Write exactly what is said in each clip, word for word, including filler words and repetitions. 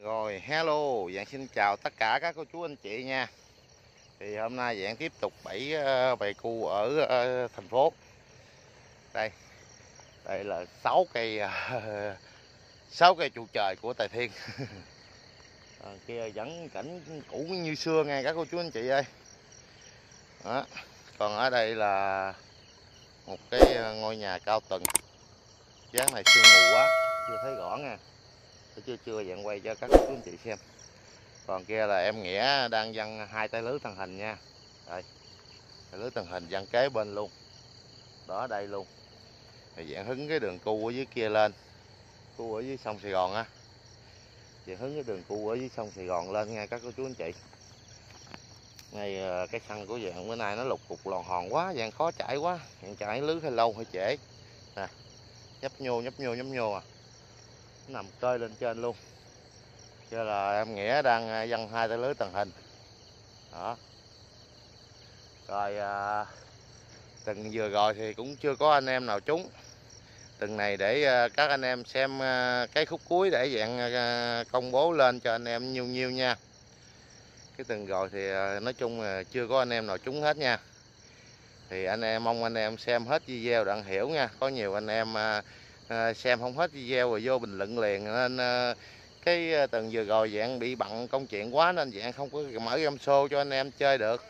Rồi, hello, Dạng xin chào tất cả các cô chú anh chị nha. Thì hôm nay Dạng tiếp tục bẫy uh, bầy cu ở uh, thành phố. Đây, đây là sáu cây uh, sáu cây trụ trời của Tài Thiên. À, kia vẫn cảnh cũ như xưa nha các cô chú anh chị ơi. Đó. Còn ở đây là một cái ngôi nhà cao tầng. Dáng này sương mù quá, chưa thấy rõ nha. Chưa chưa Dạng quay cho các cô chú anh chị xem. Còn kia là em Nghĩa đang văng hai tay lưới tàng hình nha. Đây, tay lưới tàng hình văng kế bên luôn. Đó, đây luôn. Thì Dạng hứng cái đường cu ở dưới kia lên. Cu ở dưới sông Sài Gòn á. Dạng hứng cái đường cu ở dưới sông Sài Gòn lên nha các cô chú anh chị. Ngay cái săn của Dạng bữa nay nó lục cục lòn hòn quá, Dạng khó chạy quá. Dạng chạy lưới hơi lâu hơi trễ. Nè, nhấp nhô nhấp nhô nhấp nhô à. Nó nằm cơi lên trên luôn. Cho là em Nghĩa đang văng hai tay lưới tàng hình. Đó. Rồi à, từng vừa rồi thì cũng chưa có anh em nào trúng. Từng này để các anh em xem cái khúc cuối để Dạng công bố lên cho anh em nhiêu nhiêu nha. Cái từng rồi thì nói chung là chưa có anh em nào trúng hết nha. Thì anh em mong anh em xem hết video đặng hiểu nha. Có nhiều anh em xem không hết video rồi vô bình luận liền, nên cái từng vừa rồi Dạng bị bận công chuyện quá nên Dạng không có mở game show cho anh em chơi được.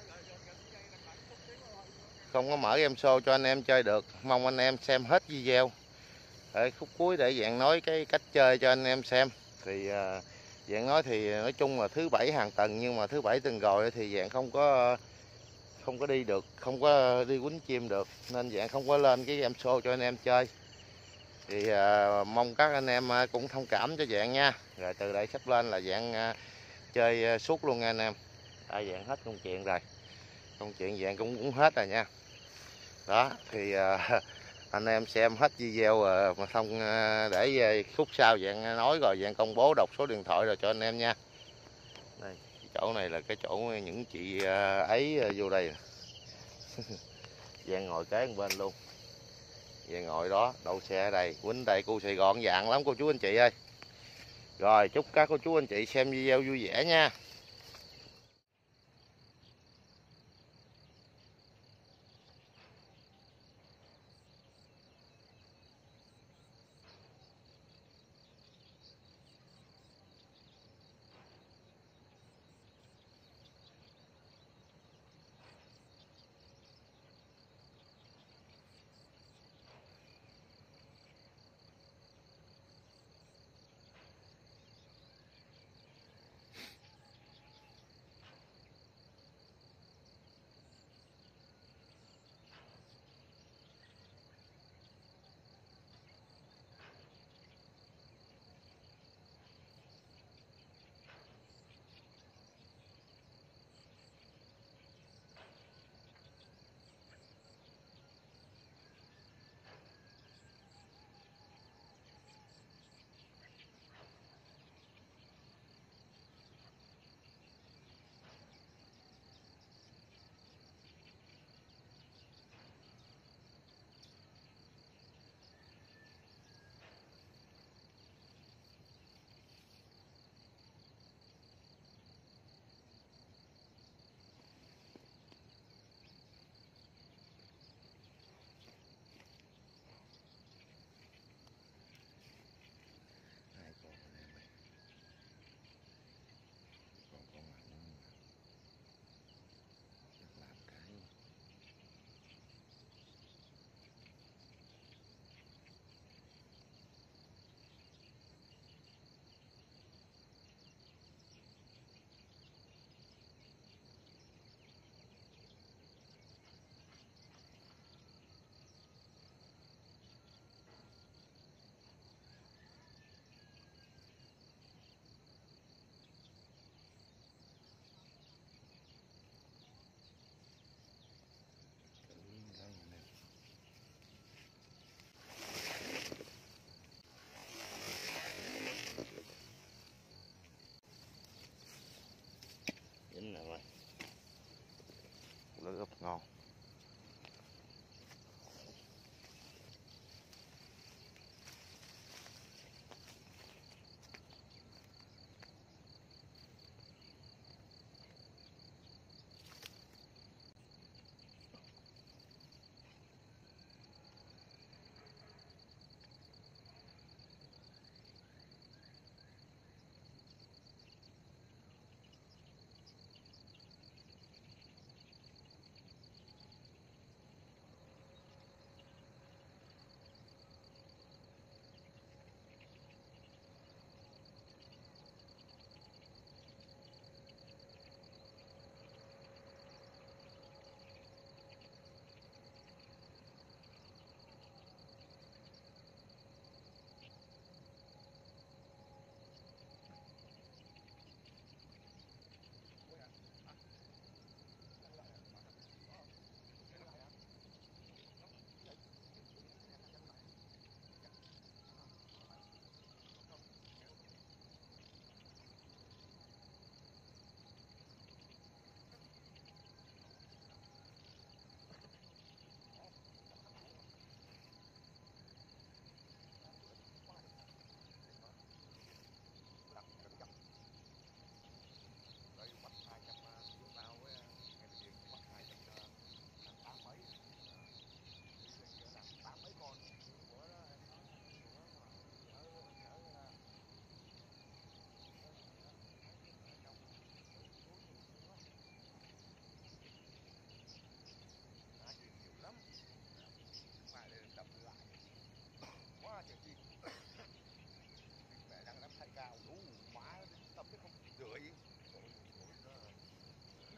Không có mở game show cho anh em chơi được. Mong anh em xem hết video ở khúc cuối để Dạng nói cái cách chơi cho anh em xem. Thì uh, Dạng nói thì nói chung là thứ bảy hàng tuần, nhưng mà thứ bảy tuần rồi thì Dạng không có không có đi được, không có đi quýnh chim được, nên Dạng không có lên cái game show cho anh em chơi. Thì uh, mong các anh em uh, cũng thông cảm cho Dạng nha. Rồi từ đây sắp lên là Dạng uh, chơi uh, suốt luôn nha anh em. À, Dạng hết công chuyện rồi, công chuyện Dạng cũng cũng hết rồi nha. Đó thì uh, anh em xem hết video uh, mà không uh, để uh, khúc sau Dạng nói rồi Dạng công bố đọc số điện thoại rồi cho anh em nha. Đây, chỗ này là cái chỗ những chị uh, ấy uh, vô đây. Dạng ngồi kế bên luôn. Dạng ngồi đó, đậu xe ở đây, quýnh đây, cu Sài Gòn dạng lắm cô chú anh chị ơi. Rồi chúc các cô chú anh chị xem video vui vẻ nha.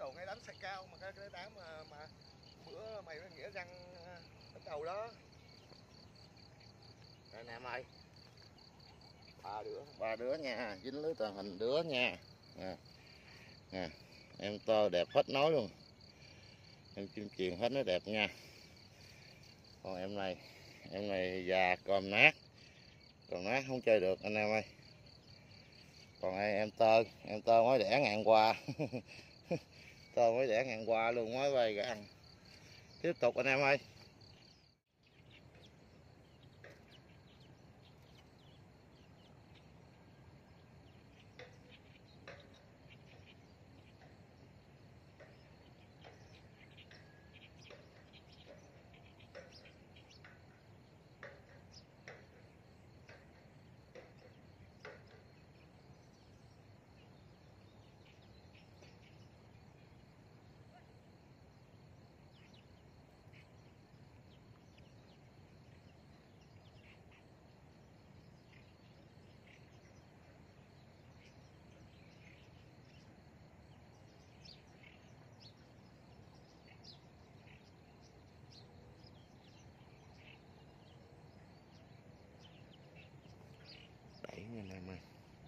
đồ ngay đánh xe cao mà cái, cái đám mà, mà bữa mày với Nghĩa răng đánh đầu đó. Đây nè em ơi, ba đứa ba đứa nha, dính lưới tàng hình đứa nha. Nè, nè em to đẹp hết nói luôn, em chim truyền hết nó đẹp nha. Còn em này em này già còn nát, còn nát không chơi được anh em ơi. Còn đây em tơ em tơ mới đẻ ngàn qua tơ mới đẻ ngàn qua luôn, mới bay ra ăn. Tiếp tục anh em ơi. Đẩy anh em ơi.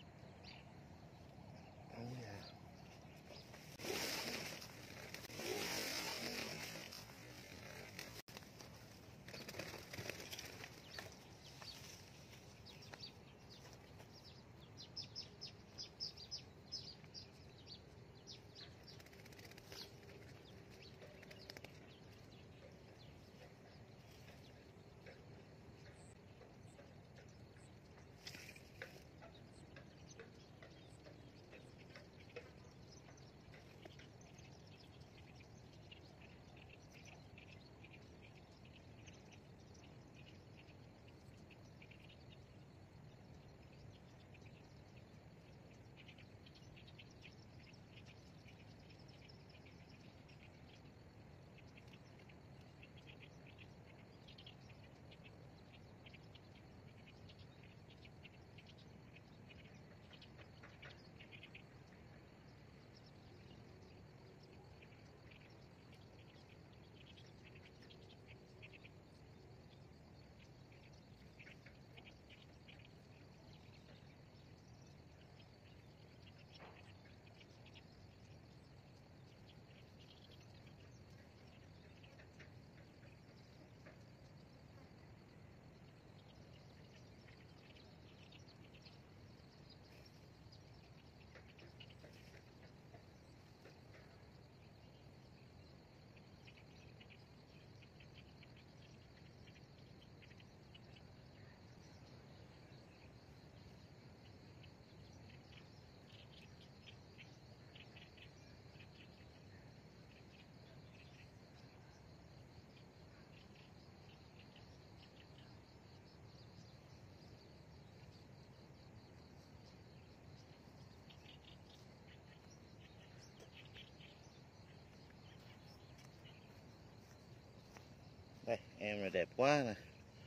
Đây em này đẹp quá nè,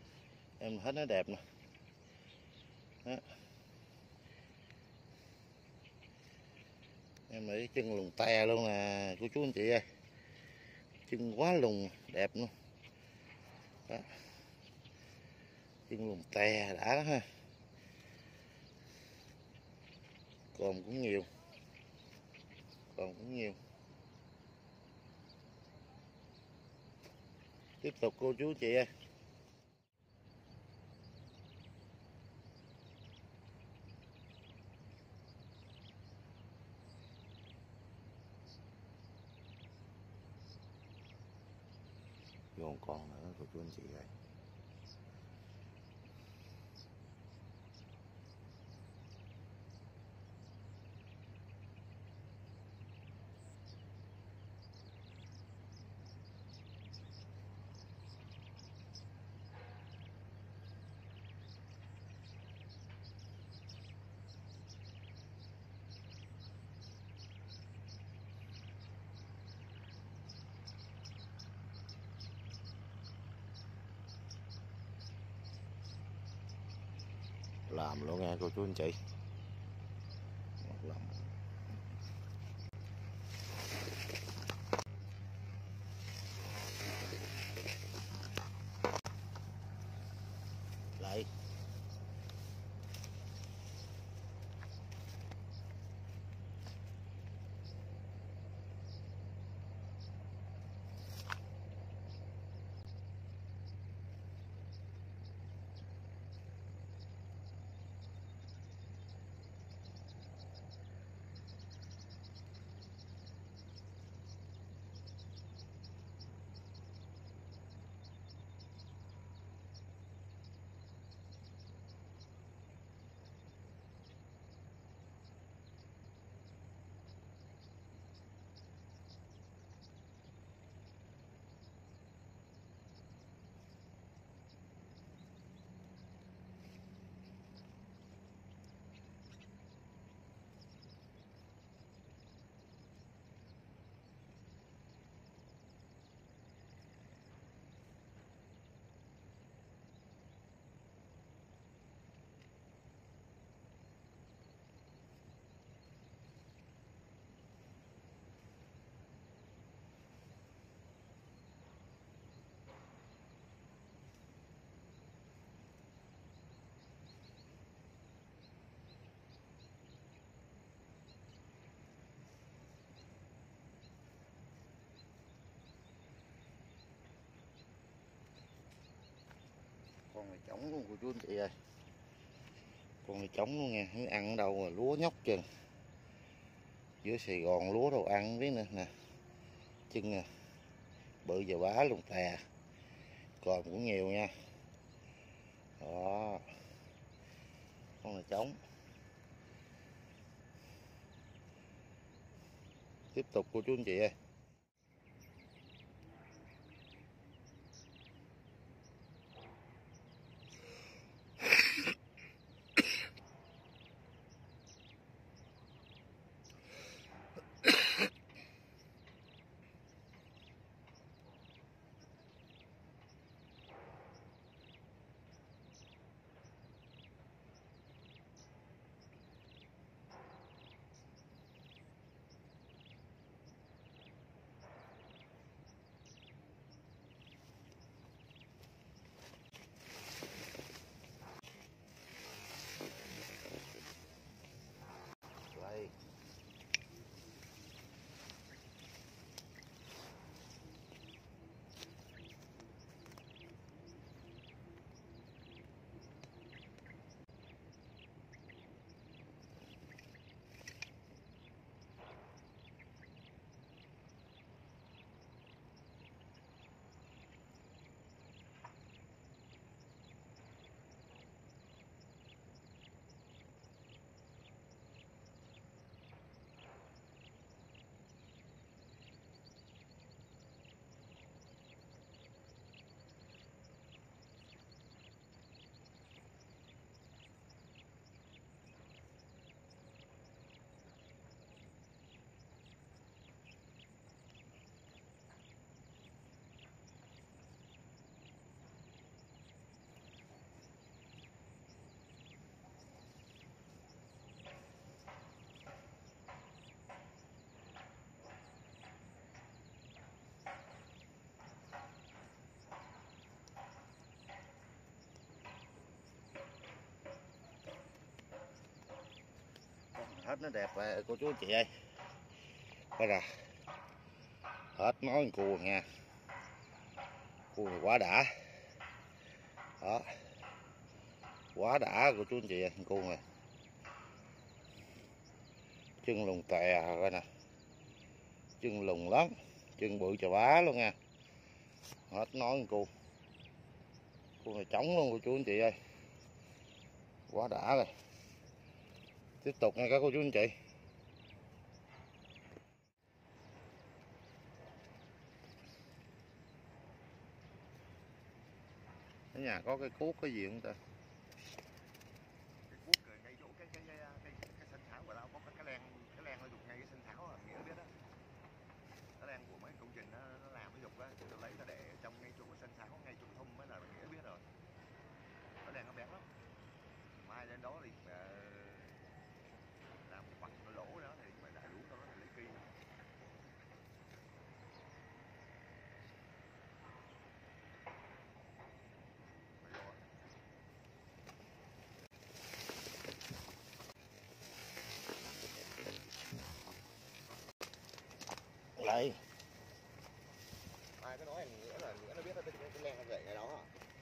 em hết nó đẹp nè. Đó. Em ấy chân lùn tè luôn nè cô chú anh chị ơi, chân quá lùn đẹp luôn. Đó. Chân lùn tè đã đó ha, còn cũng nhiều, còn cũng nhiều. Tiếp tục cô chú chị ơi. Còn con nữa cô chú anh chị ơi. Làm luôn nha cô chú anh chị. Làm. Con này trống luôn cô chú anh chị ơi. Con này trống luôn nha, không ăn ở đâu mà lúa nhóc chừng. Dưới Sài Gòn lúa đâu ăn không biết nữa nè. Chân nè, bự giờ bá luôn tè. Còn cũng nhiều nha. Đó. Con này trống. Tiếp tục cô chú anh chị ơi. Đây. Hết nó đẹp rồi cô chú anh chị ơi. Đây là hết nói cua nha. Cua này quá đã. Đó. Quá đã cô chú anh chị ơi, cua này. Chân lùng tè rồi nè. Chân lùng lắm, chân bự chà bá luôn nha. Hết nói cua. Cua này trống luôn cô chú anh chị ơi. Quá đã rồi. Tiếp tục nha các cô chú anh chị. Ở nhà có cái cuốc cái gì không ta? Cái cuốc ngay chỗ cái cái cái cái, cái sân thảo của lão có cái, cái len cái len nó dục ngay cái sân thảo à, nghĩa biết đó. Cái len của mấy công trình nó, nó làm nó dục á, tôi lấy ra để trong ngay chỗ cái sân thảo ngay chỗ thung mới là nghĩa biết rồi. Cái len nó bén lắm. Mai lên đó thì uh, làm một mặt nó lỗ đó thì phải đại lũ đó là lấy kia. Lại. Ai cái nói nghĩa là nghĩa nó biết là cái, cái len nó gậy ngay đó.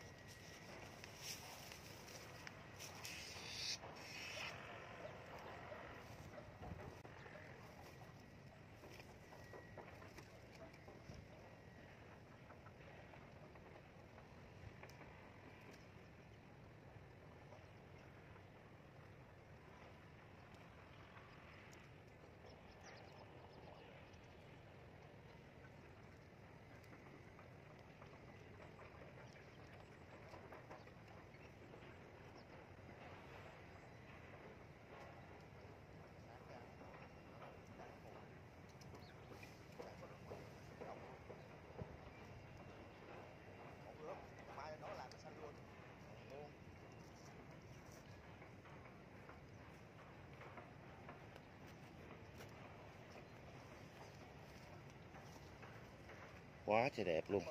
Quá trời đẹp luôn.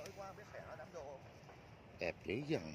Đẹp dữ dằn.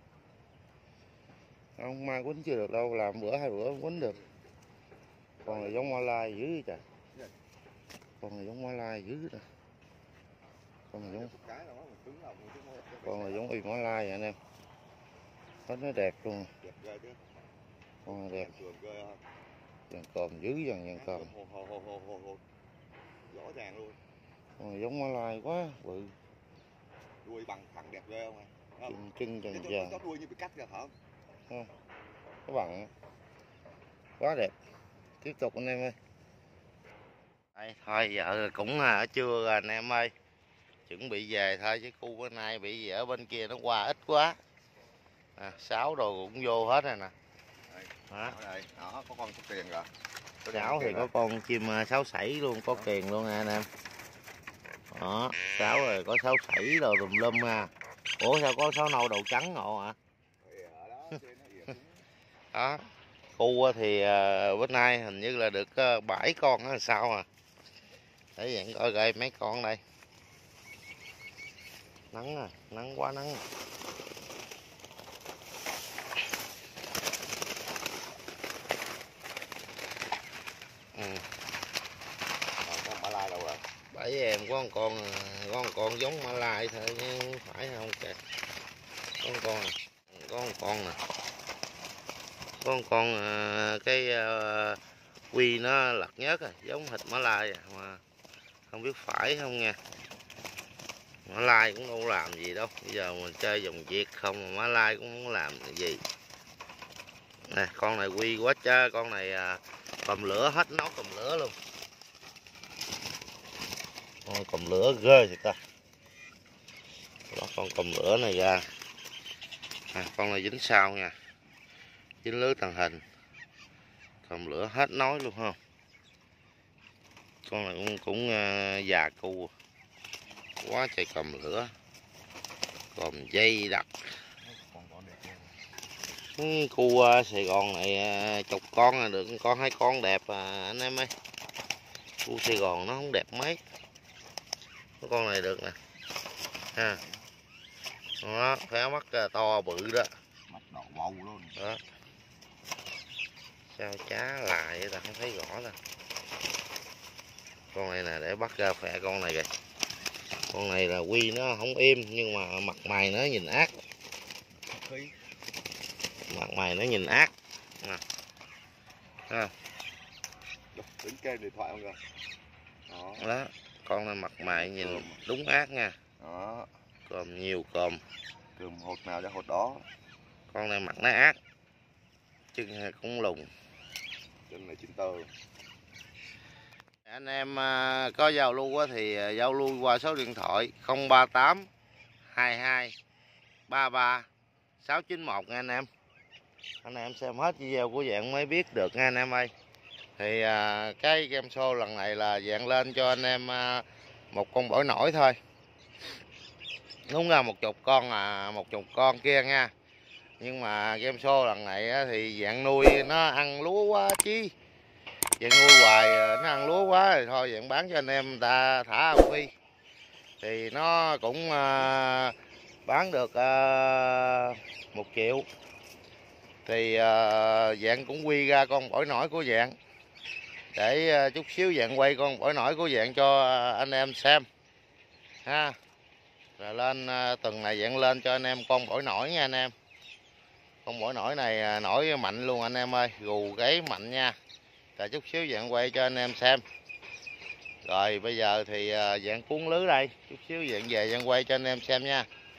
Không mai quýnh chưa được đâu, làm bữa hai bữa không quýnh được. Con này giống Hoa Lai dữ trời. Con này giống Hoa Lai dữ rồi. Con này giống Con này giống y Hoa Lai vậy anh em. Hết nó đẹp luôn. Đẹp ghê chứ. Con đẹp. Trường ghê không? Dàn còm dữ dần dàn còm. Hồ hồ hồ hồ hồ hồ. Rõ ràng luôn. Con giống Mã Lai quá bự. Đuôi bằng thẳng đẹp ghê không anh? Chân chân trần Cái tràn. chó đuôi như bị cắt ra hả? Không. Cái bằng quá đẹp. Tiếp tục anh em ơi. Đây, thôi giờ cũng ở trưa rồi anh em ơi. Chuẩn bị về thôi chứ khu bữa nay bị gì ở bên kia nó qua ít quá. À, sáu đồ cũng vô hết rồi nè. Đó. Đây, đó có con có tiền rồi. Sáu thì có con chim sáu sảy luôn, có kiền luôn nha anh em. Đó, sáu rồi có sáu sảy rồi tùm lum ha. Ủa sao có sáu nâu đầu trắng ngộ hả? Đó. Khu thì bữa nay hình như là được bảy con hay sao à. Để dạng coi coi mấy con đây. Nắng à, nắng quá nắng. Ừ. Con Mã Lai đâu rồi? Bảy em có một con có một con giống Mã Lai thôi chứ không phải không kìa. Có một con này, có một con nè. Có một con cái uh, quy nó lật nhớt rồi, giống thịt Mã Lai à, mà không biết phải không nha. Mã Lai cũng đâu làm gì đâu, bây giờ mình chơi dòng Việt không mà Mã Lai cũng không làm gì. Nè con này quy quá chứ, con này à, cầm lửa hết nấu cầm lửa luôn. Con cầm lửa ghê vậy ta. Đó, con cầm lửa này ra. À, con này dính sao nha, dính lưới tàng hình, cầm lửa hết nói luôn không. Con này cũng cũng uh, già cu quá trời, cầm lửa còn dây đặc. Cái cu uh, Sài Gòn này uh, chục con là được con hai con đẹp à anh em ơi. Cu Sài Gòn nó không đẹp mấy. Cái con này được nè ha. Đó, khá mắt uh, to bự đó. Mắt đỏ bầu luôn. Đó. Sao chá lại vậy ta, không thấy rõ ta. Con này nè, để bắt ra phẹ con này kìa. Con này là quy nó không im nhưng mà mặt mày nó nhìn ác. Mặt mày nó nhìn ác nè. À. Tính kê điện thoại không rồi. Đó. Đó, con này mặt mày nhìn đúng ác nha. Đó. Còm nhiều còm. Cườm hột nào ra hột đó. Con này mặt nó ác. Chân cũng lùng. Chân này chín tơ. Anh em có giao lưu thì giao lưu qua số điện thoại không ba tám hai hai ba ba sáu chín một nha anh em. Anh em xem hết video của Dạng mới biết được nha anh em ơi. Thì à, cái game show lần này là Dạng lên cho anh em à, một con bổi nổi thôi. Đúng ra một chục con à, một chục con kia nha. Nhưng mà game show lần này á, thì Dạng nuôi nó ăn lúa quá chi. Dạng nuôi hoài nó ăn lúa quá rồi thôi Dạng bán cho anh em người ta thả ao phi. Thì nó cũng uh, bán được uh, một triệu. Thì uh, Dạng cũng quy ra con bổi nổi của Dạng. Để uh, chút xíu Dạng quay con bổi nổi của Dạng cho uh, anh em xem ha. Rồi lên uh, tuần này Dạng lên cho anh em con bổi nổi nha anh em. Con bổi nổi này uh, nổi mạnh luôn anh em ơi, gù gáy mạnh nha. Rồi chút xíu Dạng quay cho anh em xem. Rồi bây giờ thì uh, Dạng cuốn lưới đây, chút xíu Dạng về Dạng quay cho anh em xem nha.